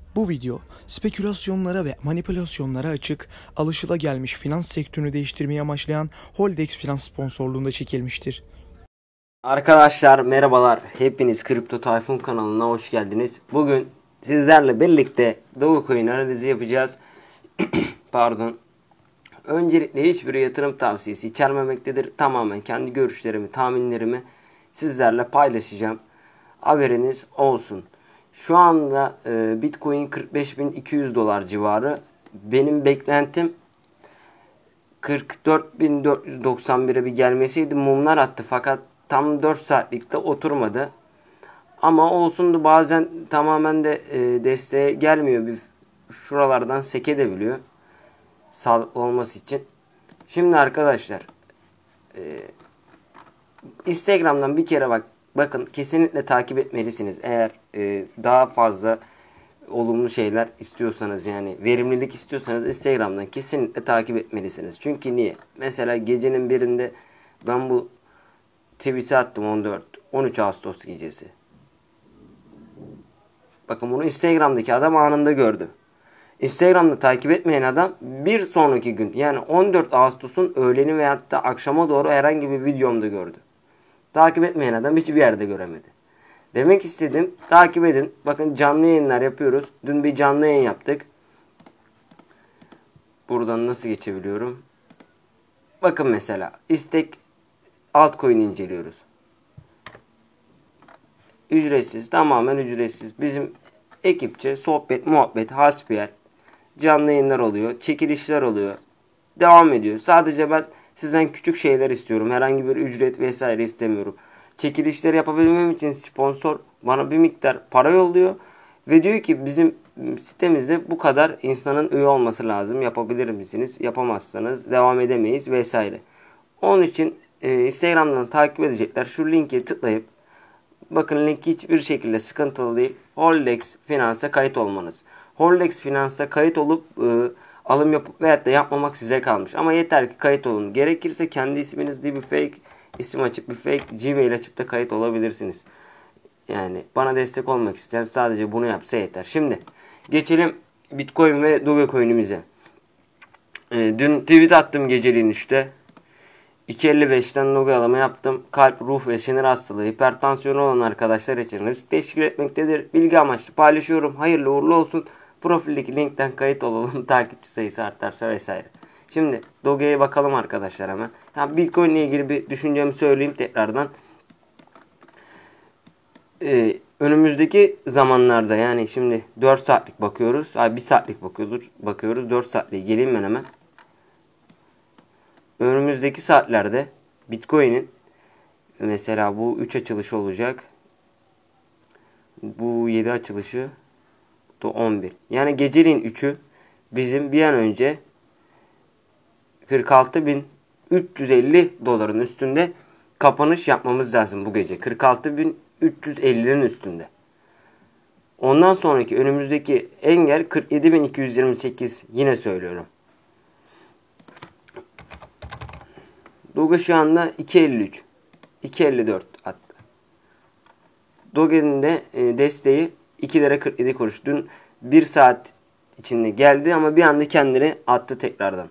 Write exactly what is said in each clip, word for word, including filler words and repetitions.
Bu video spekülasyonlara ve manipülasyonlara açık, alışılagelmiş finans sektörünü değiştirmeyi amaçlayan Holdex Finans sponsorluğunda çekilmiştir. Arkadaşlar merhabalar. Hepiniz Kripto Tayfun kanalına hoş geldiniz. Bugün sizlerle birlikte Dogecoin analizi yapacağız. Pardon. Öncelikle hiçbir yatırım tavsiyesi içermemektedir. Tamamen kendi görüşlerimi, tahminlerimi sizlerle paylaşacağım. Haberiniz olsun. Şu anda e, Bitcoin kırk beş bin iki yüz dolar civarı. Benim beklentim kırk dört bin dört yüz doksan bire bir gelmesiydi. Mumlar attı fakat tam dört saatlikte oturmadı. Ama olsun da bazen tamamen de e, desteğe gelmiyor. Bir şuralardan sekebiliyor. Sağlıklı olması için. Şimdi arkadaşlar e, Instagram'dan bir kere bak bakın kesinlikle takip etmelisiniz. Eğer e, daha fazla olumlu şeyler istiyorsanız, yani verimlilik istiyorsanız Instagram'dan kesinlikle takip etmelisiniz. Çünkü niye? Mesela gecenin birinde ben bu tweet'i attım, on dört on üç Ağustos gecesi. Bakın bunu Instagram'daki adam anında gördü. Instagram'da takip etmeyen adam bir sonraki gün, yani on dört Ağustos'un öğleni veyahut da akşama doğru herhangi bir videomda gördü. Takip etmeyen adam hiçbir yerde göremedi. Demek istedim, takip edin. Bakın canlı yayınlar yapıyoruz. Dün bir canlı yayın yaptık. Buradan nasıl geçebiliyorum? Bakın mesela istek altcoin inceliyoruz. Ücretsiz, tamamen ücretsiz. Bizim ekipçe sohbet, muhabbet, hasbihal canlı yayınlar oluyor. Çekilişler oluyor. Devam ediyor. Sadece ben sizden küçük şeyler istiyorum. Herhangi bir ücret vesaire istemiyorum. Çekilişleri yapabilmem için sponsor bana bir miktar para yolluyor. Ve diyor ki bizim sitemizde bu kadar insanın üye olması lazım. Yapabilir misiniz? Yapamazsanız devam edemeyiz vesaire. Onun için e, Instagram'dan takip edecekler. Şu linke tıklayıp, bakın link hiçbir şekilde sıkıntılı değil. Holdex Finans'a kayıt olmanız. Holdex Finans'a kayıt olup e, alım yapıp veyahut da yapmamak size kalmış. Ama yeter ki kayıt olun. Gerekirse kendi isminizde bir fake isim açıp bir fake Gmail açıp da kayıt olabilirsiniz. Yani bana destek olmak isteyen sadece bunu yapsa yeter. Şimdi geçelim Bitcoin ve Dogecoin'imize. E, dün tweet attım geceliğin işte. iki elli beşten Doge alımı yaptım. Kalp, ruh ve sinir hastalığı, hipertansiyonu olan arkadaşlar için risk teşkil etmektedir. Bilgi amaçlı paylaşıyorum. Hayırlı uğurlu olsun. Profildeki linkten kayıt olalım. Takipçi sayısı artarsa vesaire. Şimdi Doge'ye bakalım arkadaşlar hemen. Ya Bitcoin ile ilgili bir düşüncemi söyleyeyim tekrardan. Ee, önümüzdeki zamanlarda, yani şimdi dört saatlik bakıyoruz. Ay bir saatlik bakıyoruz. Bakıyoruz. dört saatliğe geleyim ben hemen. Önümüzdeki saatlerde Bitcoin'in mesela bu üç açılışı olacak. Bu yedi açılışı da on bir. Yani geceliğin üçü bizim bir an önce kırk altı bin üç yüz elli doların üstünde kapanış yapmamız lazım bu gece. kırk altı bin üç yüz ellinin üstünde. Ondan sonraki önümüzdeki engel kırk yedi bin iki yüz yirmi sekiz, yine söylüyorum. Doge şu anda iki elli üç. iki elli dört hatta. Doge'nin de desteği iki lira kırk yedi kuruş. Dün bir saat içinde geldi ama bir anda kendini attı tekrardan.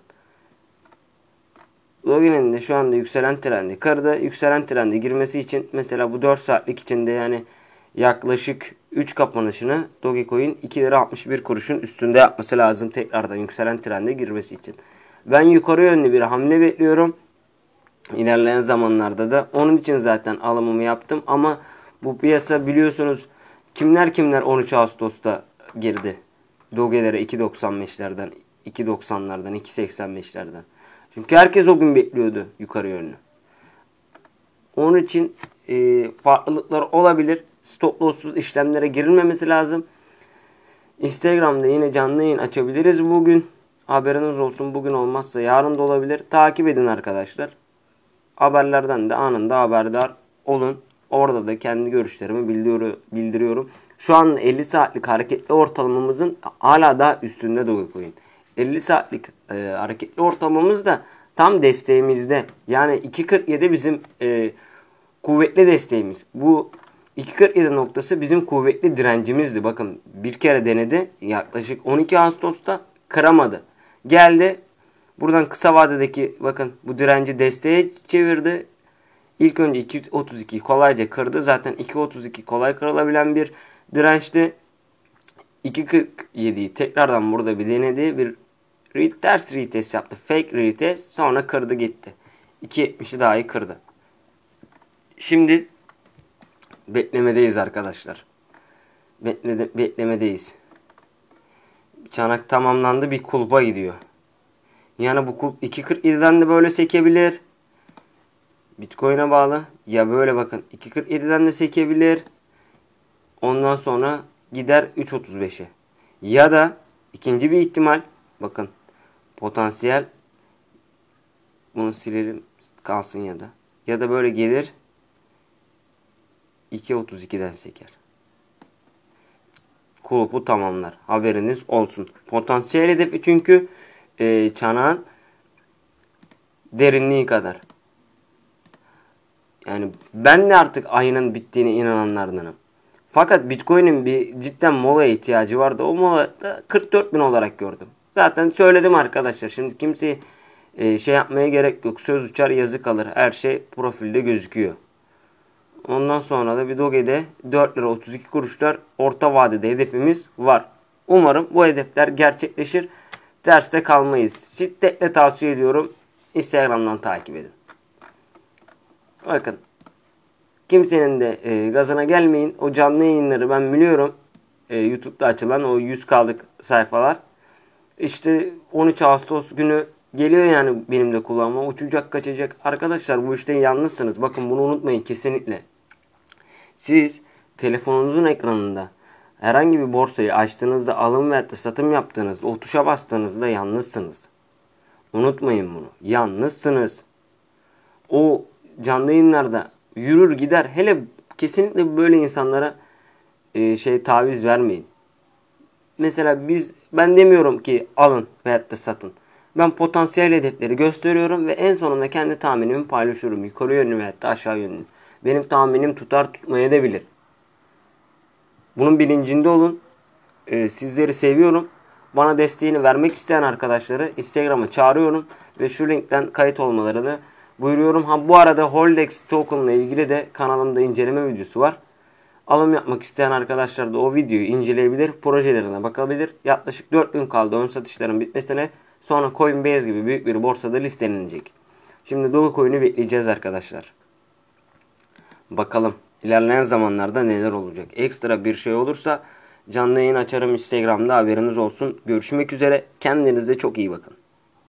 Doge'nin de şu anda yükselen trendi. Karada yükselen trende girmesi için mesela bu dört saatlik içinde, yani yaklaşık üç kapanışını Dogecoin iki lira altmış bir kuruşun üstünde yapması lazım tekrardan yükselen trende girmesi için. Ben yukarı yönlü bir hamle bekliyorum. İlerleyen zamanlarda da. Onun için zaten alımımı yaptım. Ama bu piyasa biliyorsunuz kimler kimler on üç Ağustos'ta girdi. Doge'lere iki doksan beşlerden, iki doksanlardan, iki seksen beşlerden. Çünkü herkes o gün bekliyordu yukarı yönlü. Onun için e, farklılıklar olabilir. Stop loss'suz işlemlere girilmemesi lazım. Instagram'da yine canlı yayın açabiliriz bugün. Haberiniz olsun, bugün olmazsa yarın da olabilir. Takip edin arkadaşlar. Haberlerden de anında haberdar olun. Orada da kendi görüşlerimi bildiriyorum. Şu an elli saatlik hareketli ortalamamızın hala daha üstünde Dogecoin. elli saatlik e, hareketli ortalamamız da tam desteğimizde. Yani iki kırk yedi bizim e, kuvvetli desteğimiz. Bu iki kırk yedi noktası bizim kuvvetli direncimizdi. Bakın bir kere denedi. Yaklaşık on iki Ağustos'ta kıramadı. Geldi. Buradan kısa vadedeki bakın bu direnci desteğe çevirdi. İlk önce iki otuz iki kolayca kırdı. Zaten iki otuz iki kolay kırılabilen bir dirençti. iki kırk yediyi tekrardan burada bir denedi. Bir ters retest yaptı. Fake retest. Sonra kırdı gitti. iki yetmişi dahi kırdı. Şimdi beklemedeyiz arkadaşlar. Beklede, beklemedeyiz. Çanak tamamlandı. Bir kulpa gidiyor. Yani bu kulp iki kırk yediden de böyle sekebilir. Bitcoin'e bağlı. Ya böyle bakın iki kırk yediden de sekebilir. Ondan sonra gider üç otuz beşe. Ya da ikinci bir ihtimal bakın potansiyel, bunu silelim kalsın ya da ya da böyle gelir iki otuz ikiden seker. Kulüpü tamamlar. Haberiniz olsun. Potansiyel hedefi çünkü e, çanağın derinliği kadar. Yani ben de artık ayının bittiğine inananlardanım. Fakat Bitcoin'in bir cidden molaya ihtiyacı vardı. O molada kırk dört bin olarak gördüm. Zaten söyledim arkadaşlar. Şimdi kimseyi e, şey yapmaya gerek yok. Söz uçar yazı kalır. Her şey profilde gözüküyor. Ondan sonra da bir Doge'de dört lira otuz iki kuruşlar orta vadede hedefimiz var. Umarım bu hedefler gerçekleşir. Terste kalmayız. Şiddetle tavsiye ediyorum. Instagram'dan takip edin. Bakın. Kimsenin de e, gazına gelmeyin. O canlı yayınları ben biliyorum. E, YouTube'da açılan o yüz K'lık sayfalar. İşte on üç Ağustos günü geliyor yani benim de kulağıma. Uçacak kaçacak. Arkadaşlar bu işte yalnızsınız. Bakın bunu unutmayın kesinlikle. Siz telefonunuzun ekranında herhangi bir borsayı açtığınızda, alım veya satım yaptığınızda, o tuşa bastığınızda yalnızsınız. Unutmayın bunu. Yalnızsınız. O canlı yayınlarda yürür gider. Hele kesinlikle böyle insanlara e, şey taviz vermeyin. Mesela biz ben demiyorum ki alın veyahut da satın. Ben potansiyel hedefleri gösteriyorum ve en sonunda kendi tahminimi paylaşıyorum. Yukarı yönlü veyahut da aşağı yönlü. Benim tahminim tutar tutmaya da bilir. Bunun bilincinde olun. Ee, sizleri seviyorum. Bana desteğini vermek isteyen arkadaşları Instagram'a çağırıyorum. Ve şu linkten kayıt olmalarını buyuruyorum. Ha bu arada Holdex token ile ilgili de kanalımda inceleme videosu var. Alım yapmak isteyen arkadaşlar da o videoyu inceleyebilir. Projelerine bakabilir. Yaklaşık dört gün kaldı ön satışların bitmesine. Sonra Coinbase gibi büyük bir borsada listelenecek. Şimdi Dogecoin'i bekleyeceğiz arkadaşlar. Bakalım ilerleyen zamanlarda neler olacak. Ekstra bir şey olursa canlı yayın açarım Instagram'da, haberiniz olsun. Görüşmek üzere. Kendinize çok iyi bakın.